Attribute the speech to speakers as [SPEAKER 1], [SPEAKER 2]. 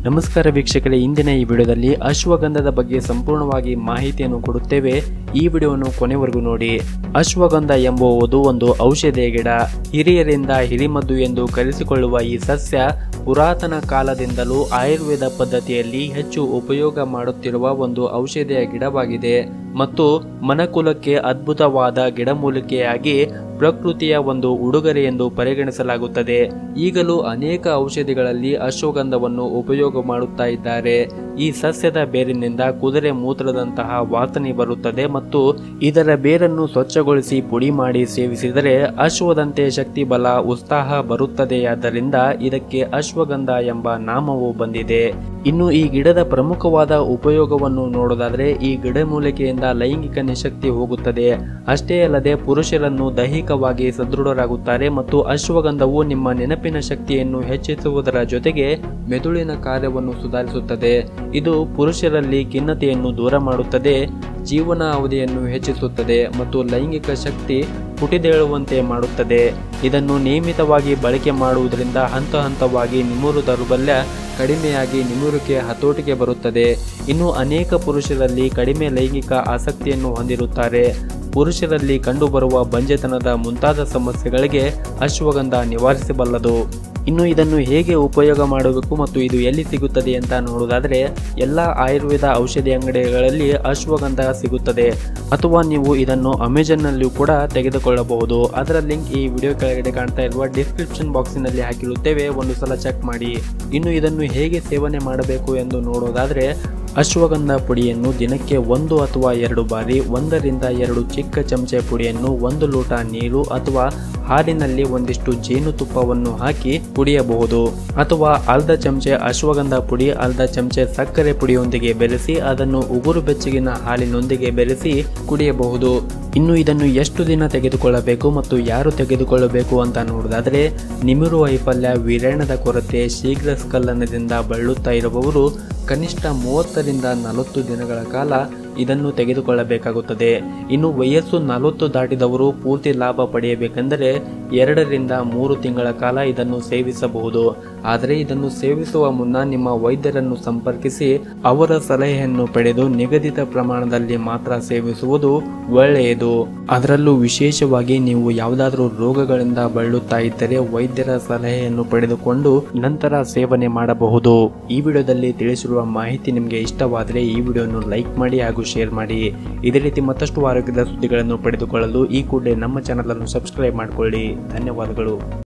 [SPEAKER 1] ನಮಸ್ಕಾರ ವೀಕ್ಷಕರೇ, ಇಂದಿನ ಈ ವಿಡಿಯೋದಲ್ಲಿ ಅಶ್ವಗಂಧದ ಬಗ್ಗೆ ಸಂಪೂರ್ಣವಾಗಿ ಮಾಹಿತಿಯನ್ನು ಕೊಡುತ್ತೇವೆ. ಈ ವಿಡಿಯೋವನ್ನು ಕೊನೆವರೆಗೂ ನೋಡಿ. ಅಶ್ವಗಂಧ ಎಂಬುವುದು ಒಂದು ಔಷಧೀಯ ಗಿಡ. ಹಿರಿಯರಿಂದ ಹಿರಿಮದ್ದು ಎಂದು ಕರೆಸಿಕೊಳ್ಳುವ ಈ ಸಸ್ಯ ಪುರಾತನ ಕಾಲದಿಂದಲೂ ಆಯುರ್ವೇದ ಪದ್ಧತಿಯಲ್ಲಿ ಹೆಚ್ಚು ಉಪಯೋಗ ಮಾಡುತ್ತಿರುವ ಒಂದು ಔಷಧೀಯ ಗಿಡವಾಗಿದೆ ಮತ್ತು ಮನುಕುಲಕ್ಕೆ ಅದ್ಭುತವಾದ ಗಿಡಮೂಲಿಕೆಯಾಗಿ ಪ್ರಕೃತಿಯ ಒಂದು ಉಡುಗೊರೆ ಎಂದು ಪರಿಗಣಿಸಲಾಗುತ್ತದೆ. ಈಗಲೂ ಅನೇಕ ಔಷಧಿಗಳಲ್ಲಿ ಅಶ್ವಗಂಧವನ್ನು ಉಪಯೋಗ ಮಾಡುತ್ತಾ ಇದ್ದಾರೆ. ಈ ಸಸ್ಯದ ಬೇರಿನಿಂದ ಕುದುರೆ ಮೂತ್ರದಂತಹ ವಾಸನೆ ಬರುತ್ತದೆ ಮತ್ತು ಇದರ ಬೇರನ್ನು ಸ್ವಚ್ಛಗೊಳಿಸಿ ಪುಡಿ ಮಾಡಿ ಸೇವಿಸಿದರೆ ಅಶ್ವದಂತೆ ಶಕ್ತಿ, ಬಲ, ಉತ್ಸಾಹ ಬರುತ್ತದೆಯಾದ್ದರಿಂದ ಇದಕ್ಕೆ ಅಶ್ವಗಂಧ ಎಂಬ ನಾಮವು ಬಂದಿದೆ. ಇನ್ನು ಈ ಗಿಡದ ಪ್ರಮುಖವಾದ ಉಪಯೋಗವನ್ನು ನೋಡೋದಾದ್ರೆ, ಈ ಗಿಡಮೂಲಿಕೆಯಿಂದ ಲೈಂಗಿಕ ನಿಶಕ್ತಿ ಹೋಗುತ್ತದೆ. ಅಷ್ಟೇ ಅಲ್ಲದೆ ಪುರುಷರನ್ನು ದೈಹಿಕವಾಗಿ ಸದೃಢರಾಗುತ್ತಾರೆ ಮತ್ತು ಅಶ್ವಗಂಧವು ನಿಮ್ಮ ನೆನಪಿನ ಶಕ್ತಿಯನ್ನು ಹೆಚ್ಚಿಸುವುದರ ಜೊತೆಗೆ ಮೆದುಳಿನ ಕಾರ್ಯವನ್ನು ಸುಧಾರಿಸುತ್ತದೆ. ಇದು ಪುರುಷರಲ್ಲಿ ಖಿನ್ನತೆಯನ್ನು ದೂರ ಮಾಡುತ್ತದೆ, ಜೀವನ ಅವಧಿಯನ್ನು ಹೆಚ್ಚಿಸುತ್ತದೆ ಮತ್ತು ಲೈಂಗಿಕ ಶಕ್ತಿ ಪುಟಿದೇಳುವಂತೆ ಮಾಡುತ್ತದೆ. ಇದನ್ನು ನಿಯಮಿತವಾಗಿ ಬಳಕೆ ಮಾಡುವುದರಿಂದ ಹಂತ ಹಂತವಾಗಿ ನಿಮುರು ದೌರ್ಬಲ್ಯ ಕಡಿಮೆಯಾಗಿ ನಿಮುರುಕೆ ಹತೋಟಿಗೆ ಬರುತ್ತದೆ. ಇನ್ನು ಅನೇಕ ಪುರುಷರಲ್ಲಿ ಕಡಿಮೆ ಲೈಂಗಿಕ ಆಸಕ್ತಿಯನ್ನು ಹೊಂದಿರುತ್ತಾರೆ. ಪುರುಷರಲ್ಲಿ ಕಂಡುಬರುವ ಬಂಜೆತನದ ಮುಂತಾದ ಸಮಸ್ಯೆಗಳಿಗೆ ಅಶ್ವಗಂಧ ನಿವಾರಿಸಬಲ್ಲದು. ಇನ್ನು ಇದನ್ನು ಹೇಗೆ ಉಪಯೋಗ ಮಾಡಬೇಕು ಮತ್ತು ಇದು ಎಲ್ಲಿ ಸಿಗುತ್ತದೆ ಅಂತ ನೋಡೋದಾದ್ರೆ, ಎಲ್ಲ ಆಯುರ್ವೇದ ಔಷಧಿ ಅಂಗಡಿಗಳಲ್ಲಿ ಅಶ್ವಗಂಧ ಸಿಗುತ್ತದೆ ಅಥವಾ ನೀವು ಇದನ್ನು ಅಮೆಜಾನ್ನಲ್ಲಿಯೂ ಕೂಡ ತೆಗೆದುಕೊಳ್ಳಬಹುದು. ಅದರ ಲಿಂಕ್ ಈ ವಿಡಿಯೋ ಕೆಳಗಡೆ ಕಾಣ್ತಾ ಇರುವ ಡಿಸ್ಕ್ರಿಪ್ಷನ್ ಬಾಕ್ಸಿನಲ್ಲಿ ಹಾಕಿರುತ್ತೇವೆ, ಒಂದು ಸಲ ಚೆಕ್ ಮಾಡಿ. ಇನ್ನು ಇದನ್ನು ಹೇಗೆ ಸೇವನೆ ಮಾಡಬೇಕು ಎಂದು ನೋಡೋದಾದ್ರೆ, ಅಶ್ವಗಂಧ ಪುಡಿಯನ್ನು ದಿನಕ್ಕೆ 1 ಅಥವಾ 2 ಬಾರಿ 1 ರಿಂದ 2 ಚಿಕ್ಕ ಚಮಚೆ ಪುಡಿಯನ್ನು 1 ಲೋಟ ನೀರು ಅಥವಾ ಹಾಲಿನಲ್ಲಿ ಒಂದಿಷ್ಟು ಜೇನುತುಪ್ಪವನ್ನು ಹಾಕಿ ಕುಡಿಯಬಹುದು. ಅಥವಾ ಅರ್ಧ ಚಮಚೆ ಅಶ್ವಗಂಧ ಪುಡಿ ಅರ್ಧ ಚಮಚೆ ಸಕ್ಕರೆ ಪುಡಿಯೊಂದಿಗೆ ಬೆರೆಸಿ ಅದನ್ನು ಉಗುರು ಬೆಚ್ಚಗಿನ ಹಾಲಿನೊಂದಿಗೆ ಬೆರೆಸಿ ಕುಡಿಯಬಹುದು. ಇನ್ನು ಇದನ್ನು ಎಷ್ಟು ದಿನ ತೆಗೆದುಕೊಳ್ಳಬೇಕು ಮತ್ತು ಯಾರು ತೆಗೆದುಕೊಳ್ಳಬೇಕು ಅಂತ ನೋಡೋದಾದ್ರೆ, ನಿಮಿರು ವೈಫಲ್ಯ, ವೀರ್ಯಾಣದ ಕೊರತೆ, ಶೀಘ್ರ ಸ್ಖಲನದಿಂದ ಬಳಲುತ್ತಾ ಇರುವವರು ಕನಿಷ್ಠ 30 ರಿಂದ 40 ದಿನಗಳ ಕಾಲ ಇದನ್ನು ತೆಗೆದುಕೊಳ್ಳಬೇಕಾಗುತ್ತದೆ. ಇನ್ನು ವಯಸ್ಸು 40 ದಾಟಿದವರು ಪೂರ್ತಿ ಲಾಭ ಪಡೆಯಬೇಕೆಂದರೆ 2 ರಿಂದ 3 ತಿಂಗಳ ಕಾಲ ಇದನ್ನು ಸೇವಿಸಬಹುದು. ಆದರೆ ಇದನ್ನು ಸೇವಿಸುವ ಮುನ್ನ ನಿಮ್ಮ ವೈದ್ಯರನ್ನು ಸಂಪರ್ಕಿಸಿ ಅವರ ಸಲಹೆಯನ್ನು ಪಡೆದು ನಿಗದಿತ ಪ್ರಮಾಣದಲ್ಲಿ ಮಾತ್ರ ಸೇವಿಸುವುದು ಒಳ್ಳೆಯದು. ಅದರಲ್ಲೂ ವಿಶೇಷವಾಗಿ ನೀವು ಯಾವುದಾದರೂ ರೋಗಗಳಿಂದ ಬಳಲುತ್ತಾ ಇದ್ದರೆ ವೈದ್ಯರ ಸಲಹೆಯನ್ನು ಪಡೆದುಕೊಂಡು ನಂತರ ಸೇವನೆ ಮಾಡಬಹುದು. ಈ ವಿಡಿಯೋದಲ್ಲಿ ತಿಳಿಸಿರುವ ಮಾಹಿತಿ ನಿಮಗೆ ಇಷ್ಟವಾದರೆ ಈ ವಿಡಿಯೋವನ್ನು ಲೈಕ್ ಮಾಡಿ ಹಾಗೂ ಶೇರ್ ಮಾಡಿ. ಇದೇ ರೀತಿ ಮತ್ತಷ್ಟು ಆರೋಗ್ಯದ ಸುದ್ದಿಗಳನ್ನು ಪಡೆದುಕೊಳ್ಳಲು ಈ ಕೂಡಲೇ ನಮ್ಮ ಚಾನಲ್ ಅನ್ನು ಸಬ್ಸ್ಕ್ರೈಬ್ ಮಾಡಿಕೊಳ್ಳಿ. ಧನ್ಯವಾದಗಳು.